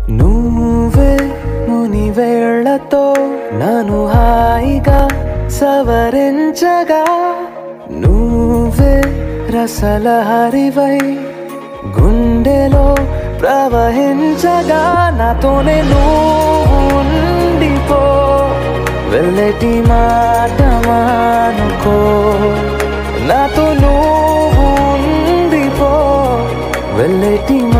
నువ్వే మునివేళ్లతో నన్ను హాయిగా సవరించగా, నువ్వే రసలహరివై గుండెలో ప్రవహించగా, నాతోనే నువ్వు ఉండిపో, వెళ్ళటి మాట మానుకో, నాతో నువ్వు ఉండిపో, వెళ్ళటి